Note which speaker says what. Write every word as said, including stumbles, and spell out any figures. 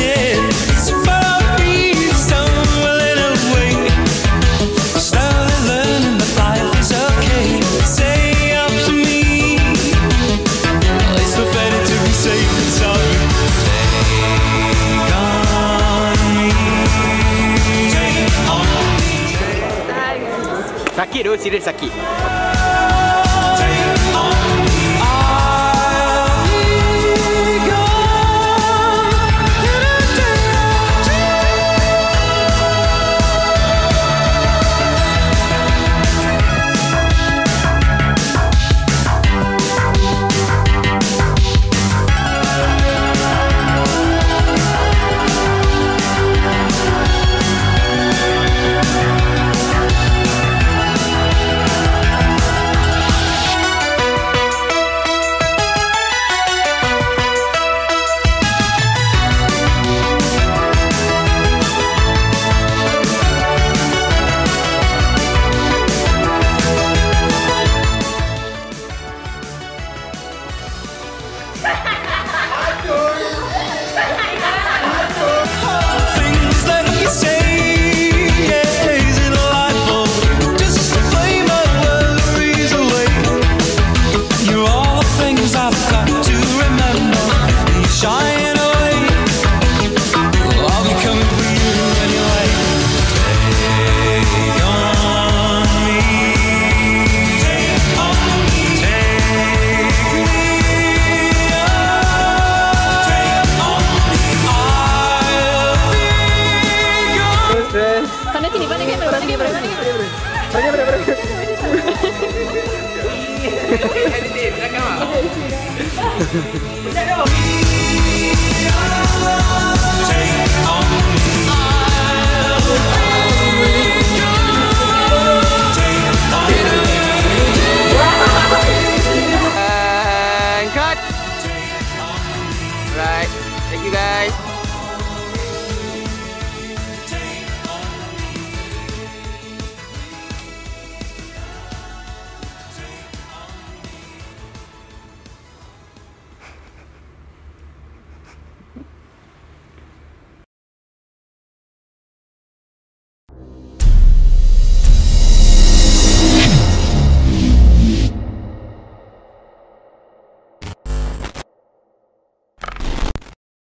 Speaker 1: running. So follow me somewhere a little way. Slowly learning that life is okay. Say up to me, it's so better to be safe than sorry. Take on me, take on me.
Speaker 2: Sakit tu, serius sakit.
Speaker 3: Pandai sini, pandai kamera, pandai kamera, pandai kamera. Pandai kamera, pandai kamera. Editing, belakang ah. Sekejap dong.